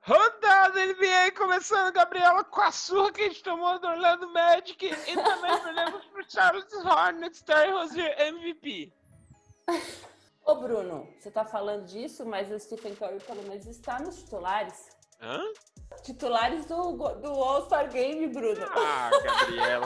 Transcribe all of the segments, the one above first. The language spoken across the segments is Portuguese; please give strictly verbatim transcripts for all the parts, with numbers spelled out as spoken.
Rodada N B A começando, Gabriela, com a surra que a gente tomou do Orlando Magic e também perdemos pro Charlotte Hornets, Terry Rozier M V P. Ô Bruno, você tá falando disso, mas o Stephen Curry pelo menos está nos titulares. Hã? Titulares do, do All-Star Game, Bruno. Ah, Gabriela,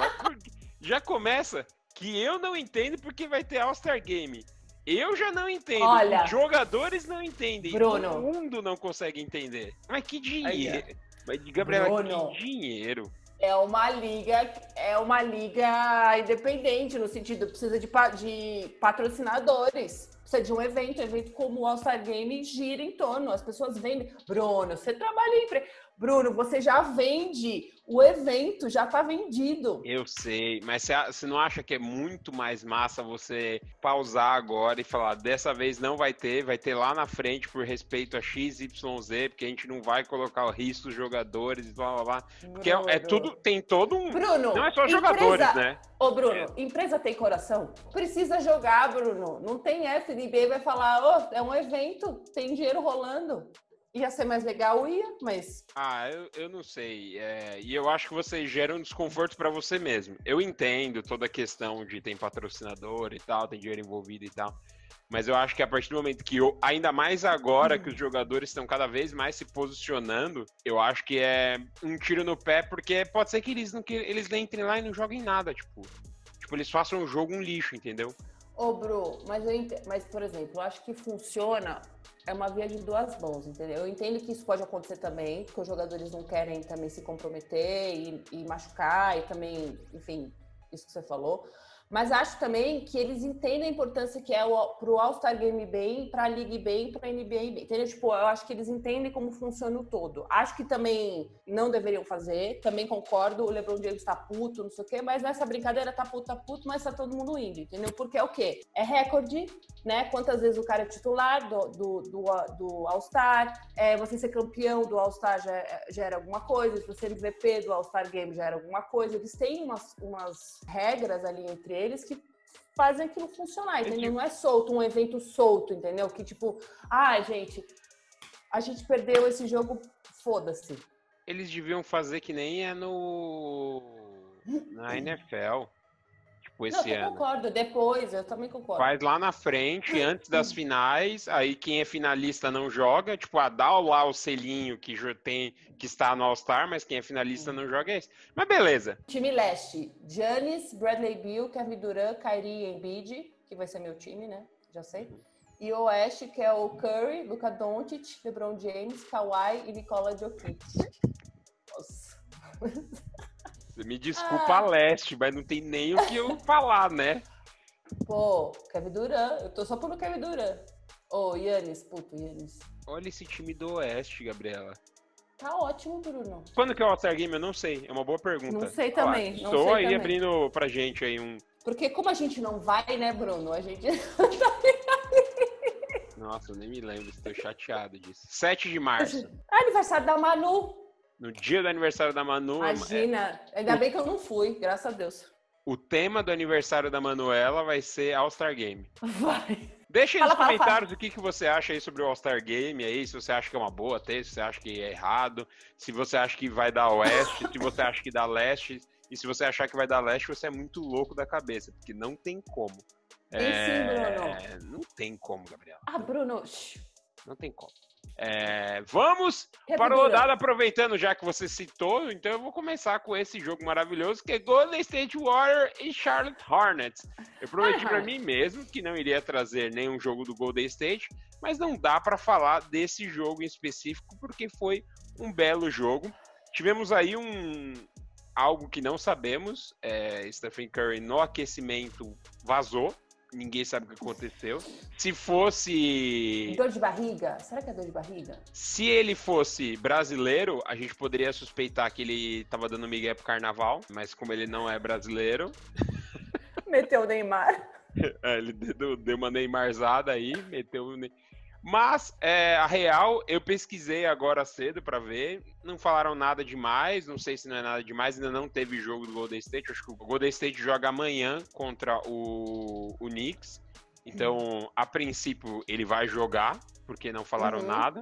já começa que eu não entendo porque vai ter All-Star Game. Eu já não entendo, Olha, os jogadores não entendem, Bruno, todo mundo não consegue entender. Mas que dinheiro, Aí, mas, Gabriela, Bruno, que dinheiro. É uma liga, é uma liga independente, no sentido, precisa de, de patrocinadores. Precisa de um evento, um evento como o All-Star Game gira em torno, as pessoas vendem. Bruno, você trabalha em empre... Bruno, você já vende, o evento já tá vendido. Eu sei, mas você não acha que é muito mais massa você pausar agora e falar, dessa vez não vai ter, vai ter lá na frente por respeito a X Y Z, porque a gente não vai colocar o risco dos jogadores e blá blá blá. Porque é, é tudo, tem todo um... Bruno, não é só empresa... jogadores, né? Ô, Bruno, é. Empresa tem coração? Precisa jogar, Bruno. Não tem essa, N B A vai falar, ô, oh, é um evento, tem dinheiro rolando. Ia ser mais legal, ia, mas... Ah, eu, eu não sei. É, e eu acho que você gera um desconforto para você mesmo. Eu entendo toda a questão de tem patrocinador e tal, tem dinheiro envolvido e tal. Mas eu acho que a partir do momento que, eu, ainda mais agora que os jogadores estão cada vez mais se posicionando, eu acho que é um tiro no pé, porque pode ser que eles, não, que eles entrem lá e não joguem nada, tipo. Tipo, eles façam o jogo um lixo, entendeu? Ô, Bru, mas, eu ent... mas, por exemplo, eu acho que funciona... É uma via de duas mãos, entendeu? Eu entendo que isso pode acontecer também, porque os jogadores não querem também se comprometer e, e machucar, e também, enfim, isso que você falou. Mas acho também que eles entendem a importância que é para o All-Star Game bem, para a League bem, para a N B A bem. Entendeu? Tipo, eu acho que eles entendem como funciona o todo. Acho que também não deveriam fazer, também concordo, o LeBron James tá puto, não sei o quê, mas nessa brincadeira tá puto, tá puto, mas tá todo mundo indo, entendeu? Porque é o quê? É recorde, né? Quantas vezes o cara é titular do, do, do, do All-Star, é, você ser campeão do All-Star já, já era alguma coisa, se você ser M V P do All-Star Game já era alguma coisa. Eles têm umas, umas regras ali entre eles que fazem aquilo funcionar, entendeu? Não é solto, um evento solto, entendeu? Que tipo, ah, gente, a gente perdeu esse jogo, foda-se. Eles deviam fazer que nem é no... na N F L. Tipo, esse Não, eu ano. concordo, depois, eu também concordo. Faz lá na frente, antes das finais, aí quem é finalista não joga, tipo, ah, dá lá o selinho que, tem, que está no All-Star, mas quem é finalista não joga é esse. Mas beleza. Time leste, Giannis, Bradley Beal, Kevin Durant, Kyrie e Embiid, que vai ser meu time, né? Já sei. E o oeste, que é o Curry, Luka Doncic, LeBron James, Kawhi e Nikola Jokic. Nossa. Me desculpa ah. a leste, mas não tem nem o que eu falar, né? Pô, Kevin Durant, eu tô só por Kevin Durant. Ô, oh, Giannis, puto, Giannis. Olha esse time do oeste, Gabriela. Tá ótimo, Bruno. Quando que é o All-Star Game? Eu não sei, é uma boa pergunta. Não sei também. Ah, não estou sei aí também. abrindo pra gente aí um... Porque como a gente não vai, né, Bruno? A gente... Nossa, eu nem me lembro, estou chateado disso. sete de março. Aniversário da Manu. No dia do aniversário da Manu... Imagina, é... ainda bem que eu não fui, graças a Deus. O tema do aniversário da Manuela vai ser All-Star Game. Vai. Deixa aí fala, nos fala, comentários fala. o que, que você acha aí sobre o All-Star Game aí, se você acha que é uma boa ter, se você acha que é errado, se você acha que vai dar oeste, se você acha que dá leste, e se você achar que vai dar leste, você é muito louco da cabeça, porque não tem como. Tem é... sim, Bruno. Não tem como, Gabriela. Ah, Bruno. Não tem como. É, vamos que para a rodada, aproveitando já que você citou, então eu vou começar com esse jogo maravilhoso que é Golden State Warriors e Charlotte Hornets. Eu prometi para mim mesmo que não iria trazer nenhum jogo do Golden State, mas não dá para falar desse jogo em específico porque foi um belo jogo. Tivemos aí um algo que não sabemos, é, Stephen Curry no aquecimento vazou. Ninguém sabe o que aconteceu. Se fosse... Dor de barriga? Será que é dor de barriga? Se ele fosse brasileiro, a gente poderia suspeitar que ele tava dando migué pro carnaval. Mas como ele não é brasileiro... Meteu o Neymar. É, ele deu, deu uma Neymarzada aí, meteu o Neymar. Mas, é, a real, eu pesquisei agora cedo pra ver. Não falaram nada demais. Não sei se não é nada demais. Ainda não teve jogo do Golden State. Acho que o Golden State joga amanhã contra o, o Knicks. Então, a princípio, ele vai jogar, porque não falaram uhum. nada.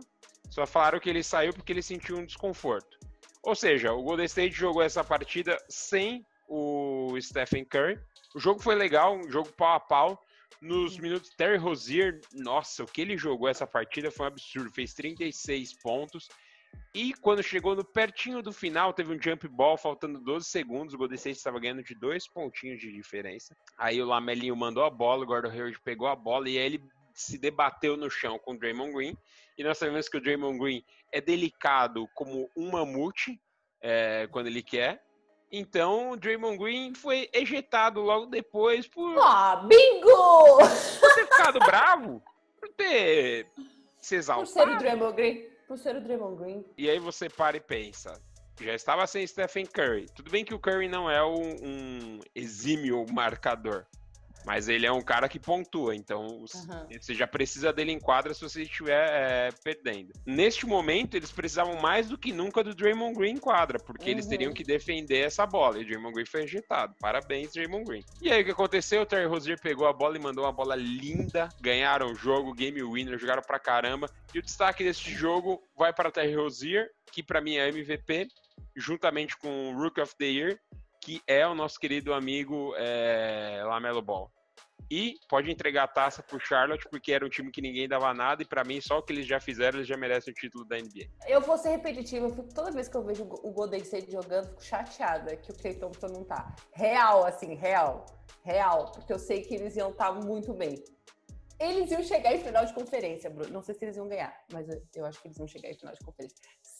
Só falaram que ele saiu porque ele sentiu um desconforto. Ou seja, o Golden State jogou essa partida sem o Stephen Curry. O jogo foi legal, um jogo pau a pau. Nos minutos, Terry Rozier, nossa, o que ele jogou essa partida foi um absurdo. Fez trinta e seis pontos. E quando chegou no pertinho do final, teve um jump ball, faltando doze segundos. O Golden State estava ganhando de dois pontinhos de diferença. Aí o Lamelinho mandou a bola, o Gordon Hayward pegou a bola e aí ele se debateu no chão com o Draymond Green. E nós sabemos que o Draymond Green é delicado como um mamute é, quando ele quer. Então o Draymond Green foi ejetado logo depois por... Ah, bingo! Por ter ficado bravo, por ter se exaltado. Por ser o Draymond Green. Por ser o Draymond Green. E aí você para e pensa, já estava sem Stephen Curry. Tudo bem que o Curry não é um, um exímio marcador, mas ele é um cara que pontua, então uhum. você já precisa dele em quadra se você estiver é, perdendo. Neste momento, eles precisavam mais do que nunca do Draymond Green em quadra, porque uhum. eles teriam que defender essa bola, e o Draymond Green foi ejetado. Parabéns, Draymond Green. E aí, o que aconteceu? O Terry Rozier pegou a bola e mandou uma bola linda, ganharam o jogo, game winner, jogaram pra caramba, e o destaque desse jogo vai para Terry Rozier, que pra mim é M V P, juntamente com o Rookie of the Year, que é o nosso querido amigo é, Lamelo Ball. E pode entregar a taça pro Charlotte, porque era um time que ninguém dava nada, e pra mim, só o que eles já fizeram, eles já merecem o título da N B A. Eu vou ser repetitiva, eu fico, toda vez que eu vejo o Golden State jogando, fico chateada que o Klay Thompson não tá. Real, assim, real. Real, porque eu sei que eles iam estar muito bem. Eles iam chegar em final de conferência, Bruno. Não sei se eles iam ganhar, mas eu acho que eles iam chegar em final de conferência.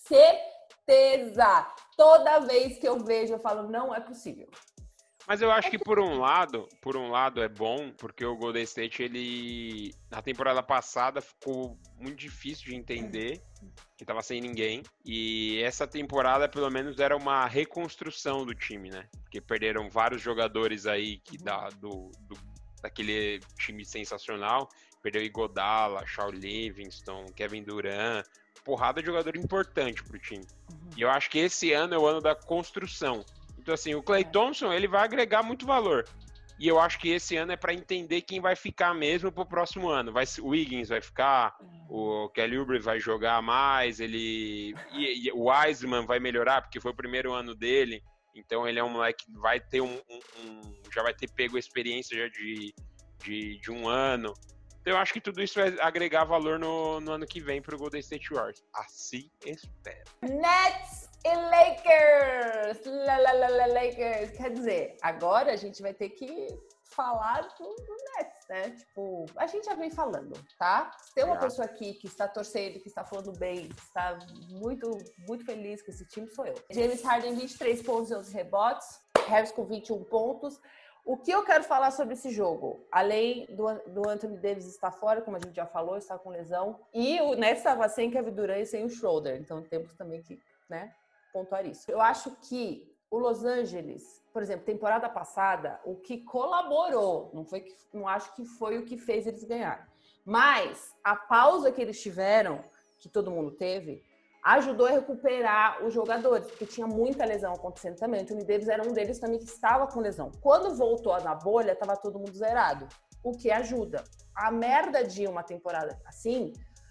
Certeza! Toda vez que eu vejo, eu falo, não é possível. Mas eu acho que por um lado, por um lado é bom, porque o Golden State, ele na temporada passada ficou muito difícil de entender, que tava sem ninguém, e essa temporada pelo menos era uma reconstrução do time, né? Porque perderam vários jogadores aí que da, do, do, daquele time sensacional, perdeu Iguodala, Shaw Livingston, Kevin Durant, porrada de jogador importante pro time. Uhum. E eu acho que esse ano é o ano da construção. Então, assim, o Klay Thompson, ele vai agregar muito valor. E eu acho que esse ano é para entender quem vai ficar mesmo pro próximo ano. Vai, o Wiggins vai ficar, o Kelly Oubre vai jogar mais, ele, e, e o Wiseman vai melhorar, porque foi o primeiro ano dele. Então, ele é um moleque que vai ter um, um, um já vai ter pego a experiência já de, de, de um ano. Então, eu acho que tudo isso vai agregar valor no, no ano que vem pro Golden State Warriors. Assim espero. Nets e Lakers! La, la, la, la, Lakers! Quer dizer, agora a gente vai ter que falar do, do Nets, né? Tipo, a gente já vem falando, tá? Se tem uma é. pessoa aqui que está torcendo, que está falando bem, que está muito, muito feliz com esse time, sou eu. James Harden, vinte e três pontos e onze rebotes. Harris com vinte e um pontos. O que eu quero falar sobre esse jogo? Além do, do Anthony Davis estar fora, como a gente já falou, está com lesão. E o Nets estava sem Kevin Durant e sem o Schroeder. Então temos também que, né, pontuar isso. Eu acho que o Los Angeles, por exemplo, temporada passada, o que colaborou, não, foi que, não acho que foi o que fez eles ganhar. Mas a pausa que eles tiveram, que todo mundo teve, ajudou a recuperar os jogadores, porque tinha muita lesão acontecendo também. O Anthony Davis era um deles também que estava com lesão. Quando voltou na bolha, estava todo mundo zerado, o que ajuda. A merda de uma temporada assim,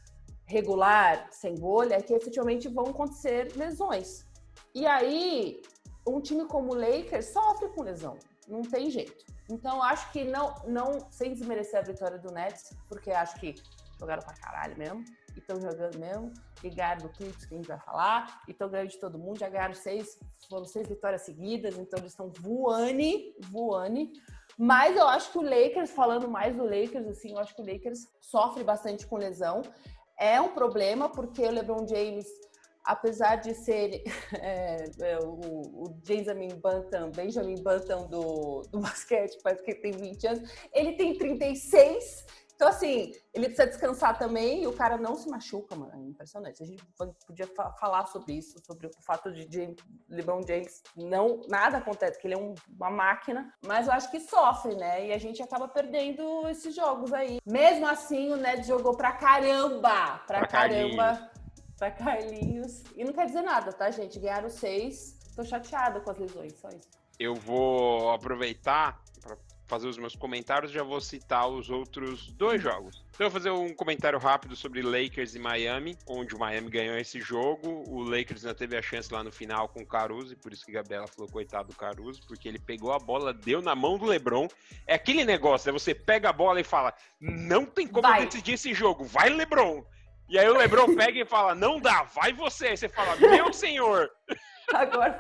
regular, sem bolha, é que efetivamente vão acontecer lesões. E aí, um time como o Lakers sofre com lesão, não tem jeito. Então, acho que não, não sem desmerecer a vitória do Nets, porque acho que jogaram pra caralho mesmo, e estão jogando mesmo, e ganharam do Clips, que a gente vai falar, e estão ganhando de todo mundo, já ganharam seis, foram seis vitórias seguidas, então eles estão voando, voando. Mas eu acho que o Lakers, falando mais do Lakers, assim, eu acho que o Lakers sofre bastante com lesão. É um problema, porque o LeBron James, apesar de ser é, é, o, o Benjamin Button, Benjamin Button do, do basquete, parece que ele tem vinte anos, ele tem trinta e seis. Então, assim, ele precisa descansar também e o cara não se machuca, mano. É impressionante. A gente podia fa- falar sobre isso, sobre o fato de James, LeBron James não... Nada acontece, porque ele é um, uma máquina. Mas eu acho que sofre, né? E a gente acaba perdendo esses jogos aí. Mesmo assim, o Nets jogou pra caramba! Pra, pra caramba! Carlinhos. Pra Carlinhos. E não quer dizer nada, tá, gente? Ganharam seis. Tô chateada com as lesões, só isso. Eu vou aproveitar... Pra... fazer os meus comentários, já vou citar os outros dois jogos. Então eu vou fazer um comentário rápido sobre Lakers e Miami, onde o Miami ganhou esse jogo. O Lakers ainda teve a chance lá no final com o Caruso, e por isso que a Gabriela falou coitado do Caruso, porque ele pegou a bola, deu na mão do LeBron. É aquele negócio, né? Você pega a bola e fala, não tem como Vai. eu decidir esse jogo, vai LeBron! E aí o LeBron pega e fala, não dá, vai você! Aí você fala, meu senhor! Agora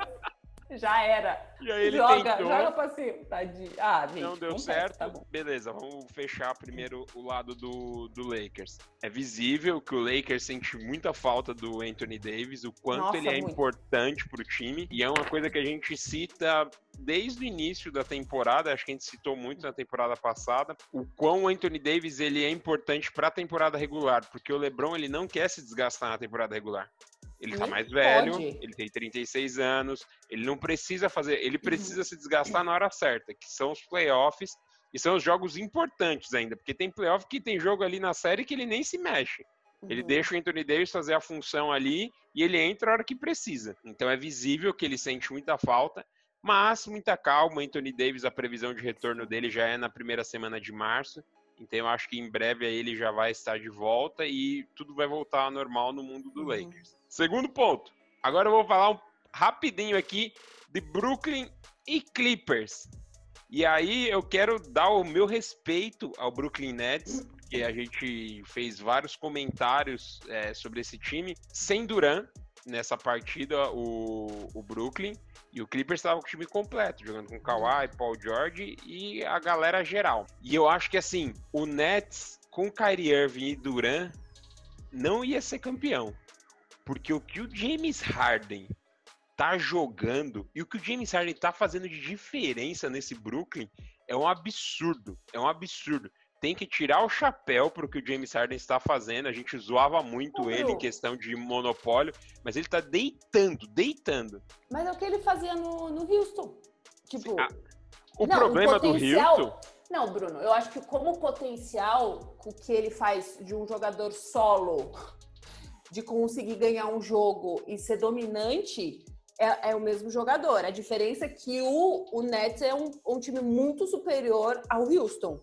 já era. E aí ele joga, tentou. joga pra cima. Tadinho. Ah, gente, Não deu acontece, certo. tá bom. Beleza, vamos fechar primeiro o lado do, do Lakers. É visível que o Lakers sente muita falta do Anthony Davis, o quanto Nossa, ele é muito. importante pro time. E é uma coisa que a gente cita desde o início da temporada, acho que a gente citou muito na temporada passada, o quão o Anthony Davis ele é importante pra temporada regular, porque o LeBron ele não quer se desgastar na temporada regular. Ele tá Nem mais velho, pode. ele tem trinta e seis anos, ele não precisa fazer, ele precisa se desgastar na hora certa, que são os playoffs, e são os jogos importantes ainda, porque tem playoff que tem jogo ali na série que ele nem se mexe. Ele Uhum. deixa o Anthony Davis fazer a função ali e ele entra a hora que precisa. Então é visível que ele sente muita falta, mas muita calma. Anthony Davis, a previsão de retorno dele já é na primeira semana de março. Então eu acho que em breve aí ele já vai estar de volta e tudo vai voltar ao normal no mundo do Uhum. Lakers. Segundo ponto. Agora eu vou falar um, rapidinho aqui de Brooklyn e Clippers. E aí eu quero dar o meu respeito ao Brooklyn Nets, porque a gente fez vários comentários é, sobre esse time. Sem Durant nessa partida, o, o Brooklyn. E o Clippers estava com o time completo, jogando com Kawhi, Paul George e a galera geral. E eu acho que assim, o Nets com Kyrie Irving e Durant não ia ser campeão. Porque o que o James Harden tá jogando e o que o James Harden tá fazendo de diferença nesse Brooklyn é um absurdo. É um absurdo. Tem que tirar o chapéu pro que o James Harden está fazendo. A gente zoava muito Ô, ele Bru. em questão de monopólio, mas ele tá deitando, deitando. Mas é o que ele fazia no, no Houston. Tipo, Ah, o não, problema do potencial- Houston... Não, Bruno, eu acho que como potencial, o que ele faz de um jogador solo, de conseguir ganhar um jogo e ser dominante, é, é o mesmo jogador. A diferença é que o, o Nets é um, um time muito superior ao Houston.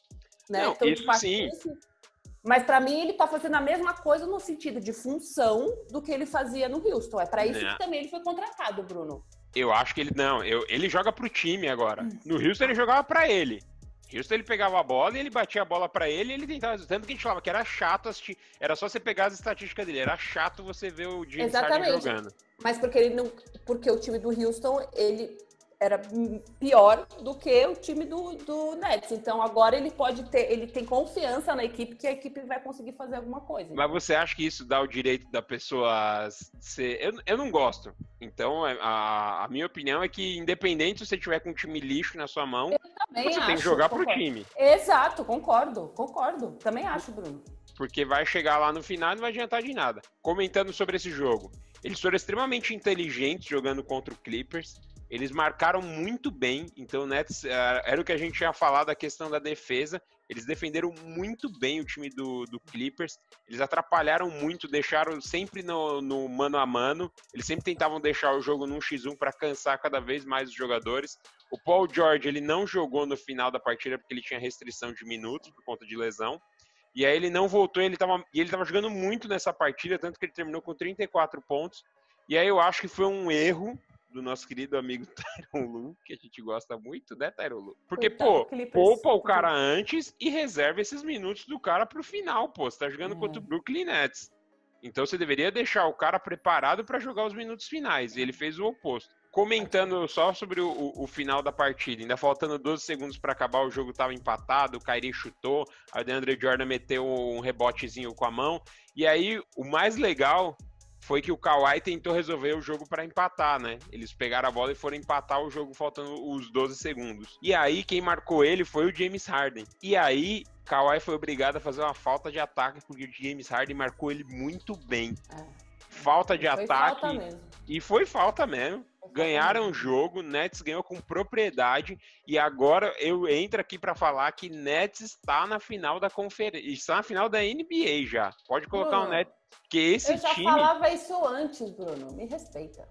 Né? Não, isso tipo, sim. isso- Mas pra mim ele tá fazendo a mesma coisa no sentido de função do que ele fazia no Houston. É pra isso Não. que também ele foi contratado, Bruno. Eu acho que ele... Não, eu, ele joga pro time agora. No Houston ele jogava pra ele. Houston ele pegava a bola e ele batia a bola pra ele e ele tentava... Tanto que a gente falava que era chato assistir. Era só você pegar as estatísticas dele. Era chato você ver o James Harden Exatamente. jogando. Mas porque ele não, porque o time do Houston ele era pior do que o time do, do Nets. Então agora ele pode ter, ele tem confiança na equipe que a equipe vai conseguir fazer alguma coisa. Mas você acha que isso dá o direito da pessoa ser... Eu, eu não gosto. Então, a, a minha opinião é que, independente se você tiver com um time lixo na sua mão, Também você acho, tem que jogar concordo. pro time. Exato, concordo, concordo. Também acho, Bruno. Porque vai chegar lá no final e não vai adiantar de nada. Comentando sobre esse jogo. Eles foram extremamente inteligentes jogando contra o Clippers. Eles marcaram muito bem. Então, o Nets, era o que a gente tinha falado, a questão da defesa. Eles defenderam muito bem o time do, do Clippers. Eles atrapalharam muito, deixaram sempre no, no mano a mano. Eles sempre tentavam deixar o jogo num xis um para cansar cada vez mais os jogadores. O Paul George ele não jogou no final da partida porque ele tinha restrição de minutos por conta de lesão. E aí ele não voltou, ele tava, e ele estava jogando muito nessa partida, tanto que ele terminou com trinta e quatro pontos. E aí eu acho que foi um erro do nosso querido amigo Tyronn Lue, que a gente gosta muito, né, Tyronn Lue? Porque, Coitado, pô, Clippers. poupa o cara antes e reserva esses minutos do cara pro final, pô. Você tá jogando É. contra o Brooklyn Nets. Então você deveria deixar o cara preparado para jogar os minutos finais. E ele fez o oposto. Comentando só sobre o, o, o final da partida, ainda faltando doze segundos para acabar, o jogo tava empatado, o Kyrie chutou, a DeAndre Jordan meteu um rebotezinho com a mão. E aí, o mais legal foi que o Kawhi tentou resolver o jogo para empatar, né? Eles pegaram a bola e foram empatar o jogo faltando os doze segundos. E aí, quem marcou ele foi o James Harden. E aí, Kawhi foi obrigado a fazer uma falta de ataque, porque o James Harden marcou ele muito bem. É. Falta de Foi ataque. falta mesmo. E foi falta mesmo. Foi falta Ganharam o mesmo. jogo, Nets ganhou com propriedade. E agora eu entro aqui para falar que Nets está na final da conferência. Está na final da N B A já. Pode colocar Bruno, o Nets. Porque esse Eu já time. falava isso antes, Bruno. Me respeita.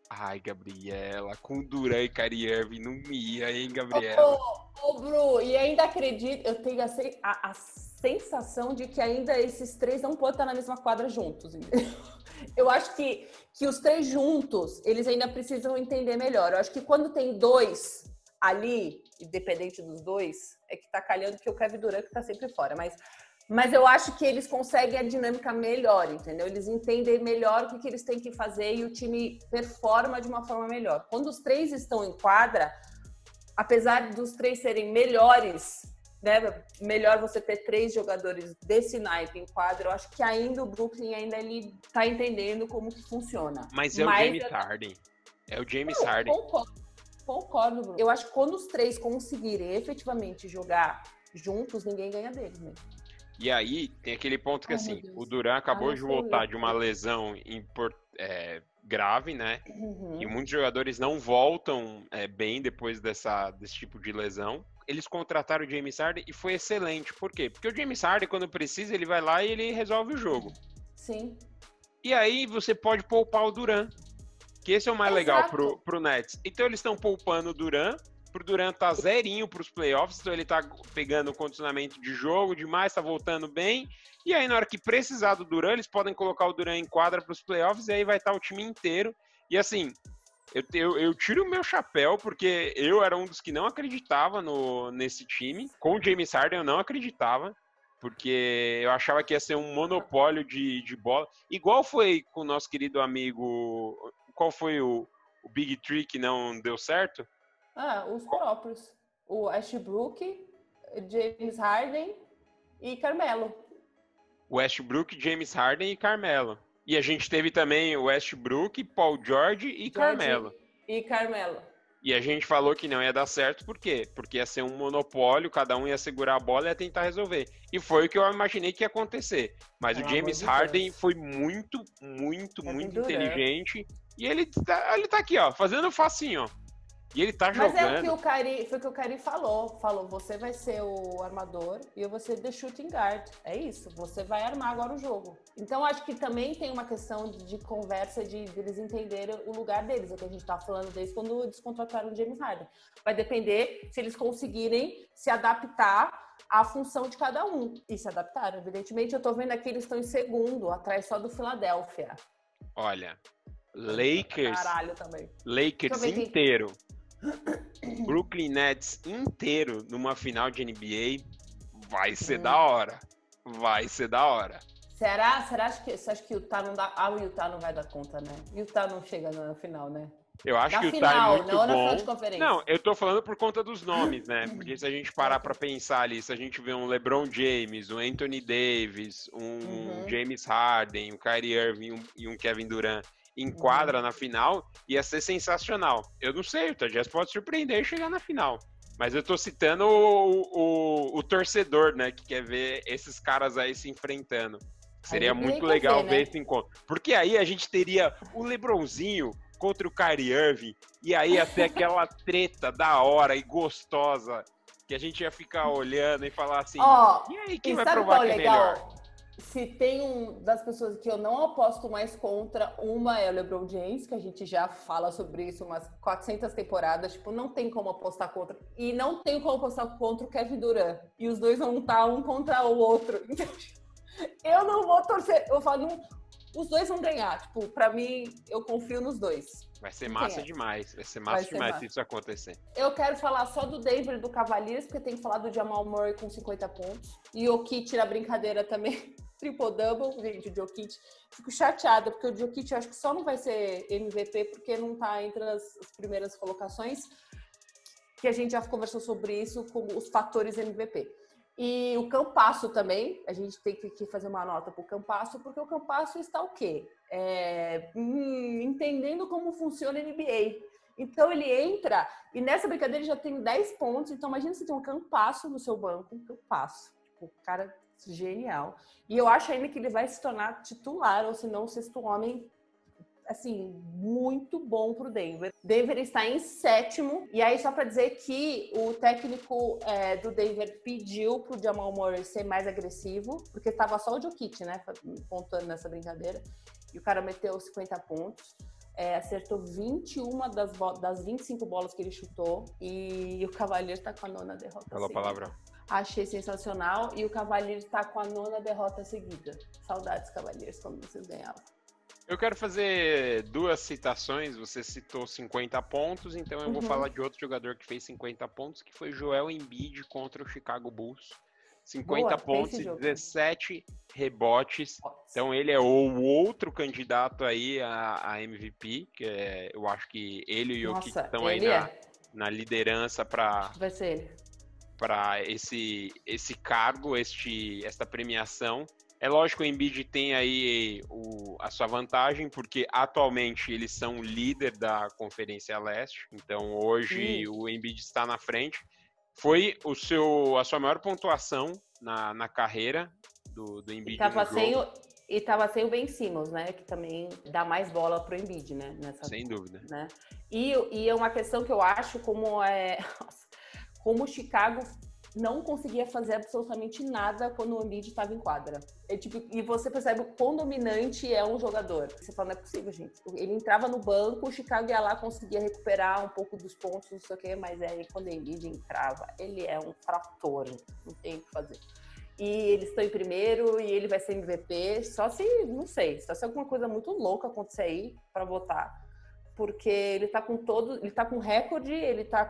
Ai, Gabriela, com Durant e Kyrie Irving não ia, hein, Gabriela? Ô, ô, Bru, e ainda acredito, eu tenho a, a, a sensação de que ainda esses três não podem estar na mesma quadra juntos. Entendeu? Eu acho que, que os três juntos, eles ainda precisam entender melhor. Eu acho que quando tem dois ali, independente dos dois, é que tá calhando que o Kevin Durant que tá sempre fora, mas, mas eu acho que eles conseguem a dinâmica melhor, entendeu? Eles entendem melhor o que, que eles têm que fazer e o time performa de uma forma melhor. Quando os três estão em quadra, apesar dos três serem melhores, né? Melhor você ter três jogadores desse naipe em quadra, eu acho que ainda o Brooklyn ainda ele tá entendendo como que funciona. Mas é Mas o James eu... Harden. É o James Não, Harden. Concordo, concordo, Bruno. Eu acho que quando os três conseguirem efetivamente jogar juntos, ninguém ganha deles mesmo. E aí, tem aquele ponto que, Ai, assim, meu o Deus. Durant acabou Ah, de não sei voltar eu. de uma lesão impor- é, grave, né? Uhum. E muitos jogadores não voltam é, bem depois dessa, desse tipo de lesão. Eles contrataram o James Harden e foi excelente. Por quê? Porque o James Harden, quando precisa, ele vai lá e ele resolve o jogo. Sim. E aí você pode poupar o Durant, que esse é o mais legal Exato. pro, pro Nets. Então eles estão poupando o Durant, pro Durant tá zerinho pros playoffs, então ele tá pegando o condicionamento de jogo demais, tá voltando bem. E aí na hora que precisar do Durant, eles podem colocar o Durant em quadra pros playoffs e aí vai estar o time inteiro. E assim, eu, eu, eu tiro o meu chapéu, porque eu era um dos que não acreditava no, nesse time. Com o James Harden eu não acreditava, porque eu achava que ia ser um monopólio de, de bola. Igual foi com o nosso querido amigo... Qual foi o, o Big Three que não deu certo? Ah, os próprios. O Westbrook, James Harden e Carmelo. Westbrook, James Harden e Carmelo. E a gente teve também o Westbrook, Paul George e George Carmelo. e Carmelo. E a gente falou que não ia dar certo, por quê? Porque ia ser um monopólio, cada um ia segurar a bola e ia tentar resolver. E foi o que eu imaginei que ia acontecer. Mas Pelo o James amor de Harden Deus. foi muito, muito, Kevin muito Durant. inteligente. E ele tá, ele tá aqui, ó, fazendo facinho, ó. E ele tá Mas jogando. é o que o Cari, foi o que o Cari falou. Falou, você vai ser o armador e eu vou ser the shooting guard. É isso, você vai armar agora o jogo. Então, acho que também tem uma questão de, de conversa de, de eles entenderem o lugar deles. É o que a gente tá falando desde quando eles contrataram o James Harden. Vai depender se eles conseguirem se adaptar à função de cada um. E se adaptaram, evidentemente. Eu tô vendo aqui, eles estão em segundo, atrás só do Philadelphia. Olha, Lakers, Caralho também. Lakers Deixa eu ver inteiro, Brooklyn Nets inteiro numa final de N B A, vai ser Hum. da hora. Vai ser da hora. Será? Será que, você acha que o Utah não dá? Ah, o Utah não vai dar conta, né? O Utah não chega na final, né? Eu acho Na que o final, Utah é muito não na final bom. de conferência. Não, eu tô falando por conta dos nomes, né? Porque se a gente parar pra pensar ali, se a gente vê um LeBron James, um Anthony Davis, um Uhum. James Harden, um Kyrie Irving um- e um Kevin Durant em quadra na final, ia ser sensacional. Eu não sei, o Utah Jazz pode surpreender e chegar na final. Mas eu tô citando o, o, o torcedor, né? Que quer ver esses caras aí se enfrentando. Seria Aí ninguém muito quer legal ver, ver né? esse encontro. Porque aí a gente teria o LeBronzinho contra o Kyrie Irving, e aí ia ter aquela treta da hora e gostosa, que a gente ia ficar olhando e falar assim, Ó, e aí, quem e vai sabe provar qual que é é legal? melhor? Se tem um das pessoas que eu não aposto mais contra, uma é o LeBron James, que a gente já fala sobre isso umas quatrocentas temporadas, tipo, não tem como apostar contra. E não tem como apostar contra o Kevin Durant. E os dois vão estar um contra o outro. Então, eu não vou torcer. Eu falo, não, os dois vão ganhar. Tipo, pra mim, eu confio nos dois. Vai ser Não massa tem demais, vai ser Vai massa ser demais massa. se isso acontecer. Eu quero falar só do Denver e do Cavaliers, porque tem que falar do Jamal Murray com cinquenta pontos. E o Jokic na brincadeira também, triple-double, gente, o Jokic. Fico chateada, porque o Jokic eu acho que só não vai ser M V P porque não tá entre as, as primeiras colocações, que a gente já conversou sobre isso, com os fatores M V P. E o Campasso também, a gente tem que fazer uma nota pro Campasso, porque o Campasso está o quê? É, hum, entendendo como funciona a N B A. Então ele entra e nessa brincadeira ele já tem dez pontos. Então imagina você ter um Campasso no seu banco, um Campasso, tipo, cara genial. E eu acho ainda que ele vai se tornar titular, ou se não, o sexto homem, assim, muito bom pro Denver. Denver está em sétimo, e aí só para dizer que o técnico é, do Denver pediu pro Jamal Murray ser mais agressivo, porque estava só o Jokic, né, pontuando nessa brincadeira, e o cara meteu cinquenta pontos. é, acertou vinte e uma das, das vinte e cinco bolas que ele chutou e o Cavaliers tá com a nona derrota Pela seguida. palavra. Achei sensacional e o Cavaliers tá com a nona derrota seguida. Saudades, Cavaliers, como vocês ganhavam. Eu quero fazer duas citações. Você citou cinquenta pontos, então eu uhum. vou falar de outro jogador que fez cinquenta pontos, que foi Joel Embiid contra o Chicago Bulls. cinquenta Boa, pontos e dezessete rebotes. Então ele é o outro candidato aí a, a M V P, que é, eu acho que ele e o Jokic estão aí na, é. na liderança para Vai ser ele. para esse, esse cargo, este, esta premiação. É lógico que o Embiid tem aí o, a sua vantagem, porque atualmente eles são líder da Conferência Leste, então hoje hum. o Embiid está na frente. Foi o seu, a sua maior pontuação na, na carreira do, do Embiid. E tava, sem o, e tava sem o Ben Simmons, né? Que também dá mais bola pro Embiid, né? Nessa, sem dúvida. Né? E, e é uma questão que eu acho como é... Como o Chicago não conseguia fazer absolutamente nada quando o Embiid estava em quadra. É, tipo, e você percebe o quão dominante é um jogador. Você fala, não é possível, gente. Ele entrava no banco, o Chicago ia lá, conseguia recuperar um pouco dos pontos, não sei o quê, mas aí quando o Embiid entrava, ele é um trator, não tem o que fazer. E eles estão em primeiro e ele vai ser M V P, só se, não sei, só se alguma coisa muito louca acontecer aí para votar. Porque ele tá com todo, ele tá com recorde, ele tá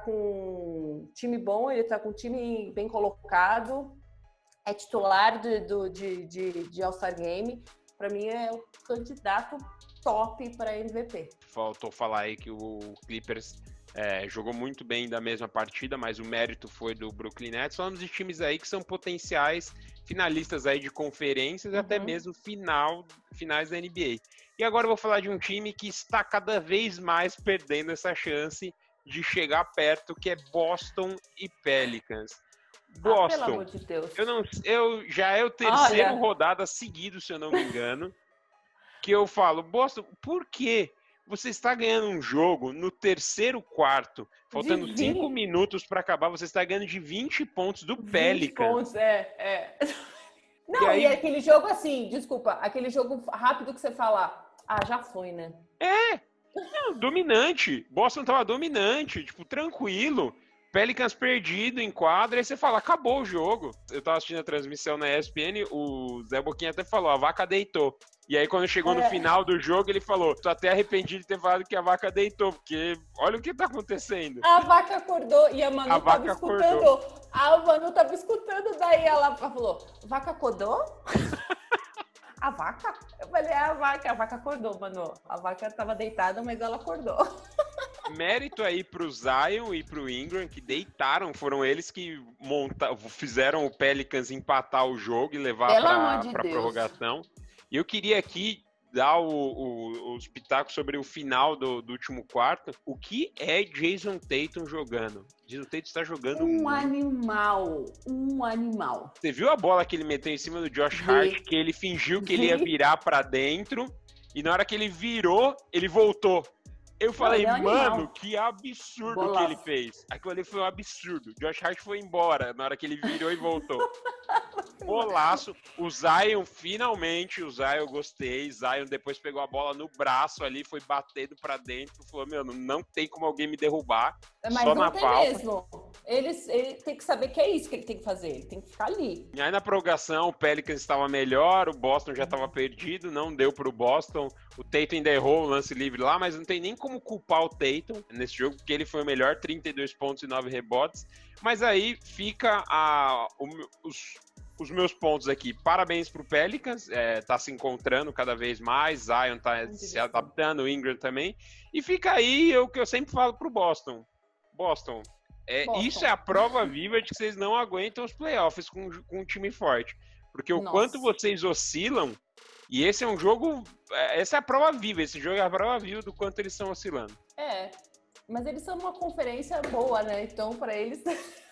com time bom, ele tá com time bem colocado, é titular de, do, de, de, de All-Star Game. Para mim é o candidato top para M V P. Faltou falar aí que o Clippers é, jogou muito bem da mesma partida, mas o mérito foi do Brooklyn Nets. Falamos de times aí que são potenciais finalistas aí de conferências, uhum. até mesmo final, finais da N B A. E agora eu vou falar de um time que está cada vez mais perdendo essa chance de chegar perto, que é Boston e Pelicans. Boston, ah, pelo amor de Deus. Eu não, eu, já é o terceiro Olha. rodada seguido, se eu não me engano, que eu falo, Boston, por quê? Você está ganhando um jogo no terceiro quarto, faltando cinco minutos para acabar, você está ganhando de vinte pontos do Pelicans. vinte pontos, é, é. Não, e, aí... e aquele jogo assim, desculpa, aquele jogo rápido que você fala, ah, já foi, né? É, não, dominante. Boston tava dominante, tipo, tranquilo. Pelicans perdido em quadra, aí você fala, acabou o jogo. Eu tava assistindo a transmissão na E S P N, o Zé Boquinha até falou, a vaca deitou. E aí quando chegou é. no final do jogo, ele falou, tô até arrependido de ter falado que a vaca deitou, porque olha o que tá acontecendo. A vaca acordou e a Manu a tava escutando. Acordou. A Manu tava escutando, daí ela falou, vaca acordou? A vaca? Eu falei, é a vaca. A vaca acordou, mano. A vaca tava deitada, mas ela acordou. Mérito aí pro Zion e pro Ingram, que deitaram. Foram eles que monta... fizeram o Pelicans empatar o jogo e levar Pelo pra, de pra prorrogação. E eu queria aqui dar o, o, os pitacos sobre o final do, do último quarto. O que é Jason Tatum jogando? Jason Tatum está jogando um muito. animal, um animal. Você viu a bola que ele meteu em cima do Josh Hart, Vi. que ele fingiu que Vi. ele ia virar pra dentro, e na hora que ele virou, ele voltou. Eu falei, Não, é mano, que absurdo Bolaço. que ele fez. Aquilo ali foi um absurdo. Josh Hart foi embora na hora que ele virou e voltou. Golaço. O Zion, finalmente, o Zion eu gostei. Zion depois pegou a bola no braço ali, foi batendo pra dentro. Falou, meu, não tem como alguém me derrubar. Mas só não na tem palma. mesmo. Ele, ele tem que saber que é isso que ele tem que fazer. Ele tem que ficar ali. E aí na prorrogação, o Pelicans estava melhor, o Boston já estava perdido, não deu pro Boston. O Tatum ainda errou o lance livre lá, mas não tem nem como culpar o Tatum nesse jogo, porque ele foi o melhor, trinta e dois pontos e nove rebotes. Mas aí fica a, o, os, os meus pontos aqui. Parabéns pro Pelicans, é, tá se encontrando cada vez mais, Zion tá se adaptando, o Ingram também. E fica aí o que eu sempre falo pro Boston. Boston, é, Boston. Isso é a prova viva de que vocês não aguentam os playoffs com, com um time forte. Porque o Nossa. quanto vocês oscilam, e esse é um jogo, essa é a prova viva, esse jogo é a prova viva do quanto eles estão oscilando. É, mas eles são uma conferência boa, né? Então, para eles,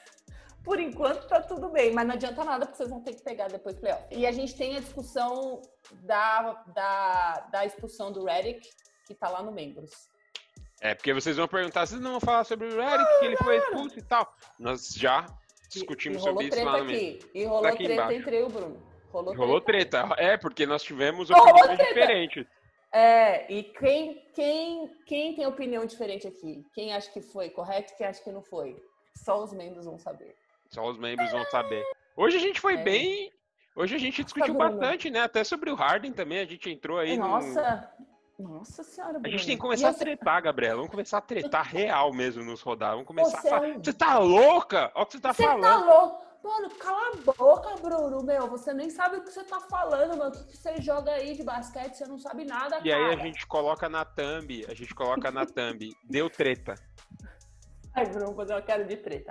por enquanto, tá tudo bem. Mas não adianta nada, porque vocês vão ter que pegar depois do playoff. E a gente tem a discussão da, da, da expulsão do Redick, que tá lá no Membros. É, porque vocês vão perguntar, vocês não vão falar sobre o Redick, ah, que ele foi expulso e tal. Nós já discutimos e, e sobre isso lá no meio. E rolou treta aqui entre eu e o Bruno. Rolou, rolou treta. treta. É, porque nós tivemos opiniões diferentes. É, e quem, quem, quem tem opinião diferente aqui? Quem acha que foi correto e quem acha que não foi? Só os membros vão saber. Só os membros vão saber. Hoje a gente foi É. bem... Hoje a gente discutiu Nossa, Bruno. bastante, né? Até sobre o Harden também, a gente entrou aí Nossa, no... nossa senhora, Bruno. A gente tem que começar E a tretar, Gabriela. Vamos começar a tretar real mesmo nos rodar. Vamos começar Você a falar. é um- Você tá louca? Olha o que você tá Você falando. tá louco? Mano, cala a boca, Bruno, meu. Você nem sabe o que você tá falando, mano. O que você joga aí de basquete, você não sabe nada, E cara. aí a gente coloca na thumb, a gente coloca na thumb. Deu treta. Ai, Bruno, vou fazer uma cara de treta.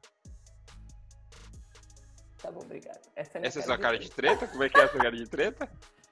Tá bom, obrigada. Essa é, minha Essa é cara sua de cara de treta? Como é que é essa cara de treta?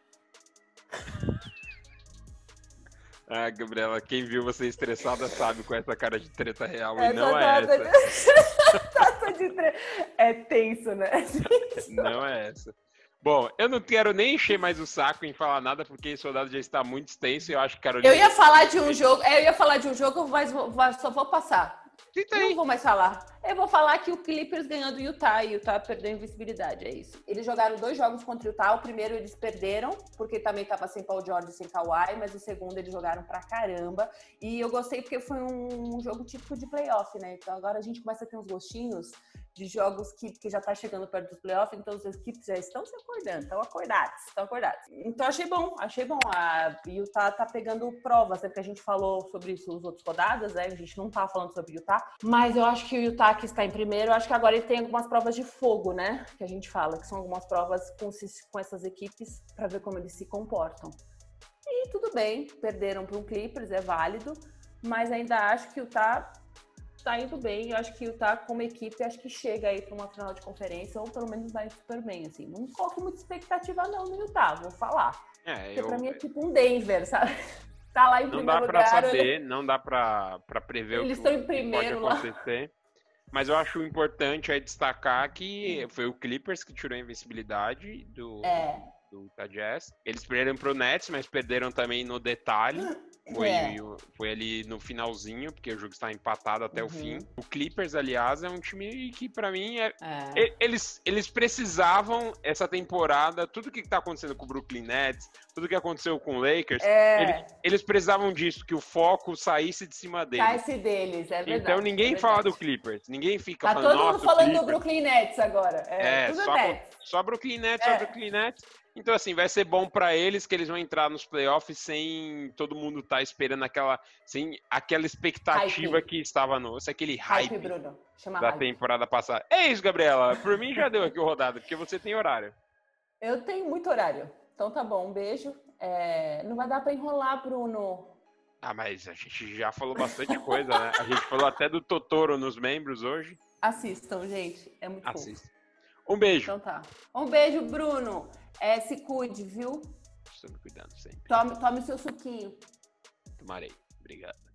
Ah, Gabriela, quem viu você estressada sabe qual é essa cara de treta real e não é essa. Taça de treta. É tenso, né? É tenso. Não é essa. Bom, eu não quero nem encher mais o saco em falar nada, porque esse rodado já está muito extenso e eu acho que Carolina... Eu ia falar de um jogo, eu ia falar de um jogo, mas vou- vou- só vou passar. Tenta aí. Não vou mais falar. Eu vou falar que o Clippers ganhou do Utah e o Utah perdeu a invisibilidade, é isso. Eles jogaram dois jogos contra o Utah. O primeiro eles perderam, porque também tava sem Paul George e sem Kawhi, mas o segundo eles jogaram pra caramba. E eu gostei porque foi um jogo típico de playoff, né? Então agora a gente começa a ter uns gostinhos de jogos que, que já tá chegando perto dos playoffs, então as equipes já estão se acordando, estão acordados, estão acordados. Então achei bom, achei bom. A Utah tá pegando provas, né? Porque a gente falou sobre isso nos outros rodadas, né? A gente não tá falando sobre Utah, mas eu acho que o Utah que está em primeiro, eu acho que agora ele tem algumas provas de fogo, né? Que a gente fala, que são algumas provas com, com essas equipes para ver como eles se comportam. E tudo bem, perderam para um Clippers, é válido, mas ainda acho que o Utah tá indo bem. Eu acho que o Utah, como equipe, acho que chega aí para uma final de conferência, ou pelo menos vai super bem, assim. Não coloco muita expectativa não no Utah, vou falar. É, Porque eu... pra mim é tipo um Denver, sabe? Tá lá em Não primeiro dá pra lugar. saber, ele- não dá pra, pra prever Eles o que, estão em o que pode primeiro lá. acontecer. Mas eu acho importante aí destacar que foi o Clippers que tirou a invencibilidade do, É. do Utah Jazz. Eles perderam pro Nets, mas perderam também no detalhe. Foi, É. foi ali no finalzinho, porque o jogo está empatado até Uhum. o fim. O Clippers, aliás, é um time que, pra mim, é, É. e- Eles, eles precisavam, essa temporada, tudo que tá acontecendo com o Brooklyn Nets, tudo que aconteceu com o Lakers, É. eles, eles precisavam disso, que o foco saísse de cima deles. Cai-se deles, é verdade. Então ninguém é fala verdade. do Clippers, ninguém fica Tá falando, todo mundo nossa, o falando do Clippers. Brooklyn Nets agora. É, É, tudo só, Nets. só Brooklyn Nets, É. só Brooklyn Nets. Então, assim, vai ser bom pra eles que eles vão entrar nos playoffs sem todo mundo tá esperando aquela, sem aquela expectativa Hype. que estava no, se aquele Hype, hype Bruno. Chama da hype. temporada passada. É isso, Gabriela. Por mim já deu aqui o rodado, porque você tem horário. Eu tenho muito horário. Então tá bom, um beijo. É, não vai dar pra enrolar, Bruno. Ah, mas a gente já falou bastante coisa, né? A gente falou até do Totoro nos membros hoje. Assistam, gente. É muito bom. Assista. Um beijo. Então tá. Um beijo, Bruno. É, se cuide, viu? Estou me cuidando sempre. Tome, tome seu suquinho. Tomarei. Obrigado.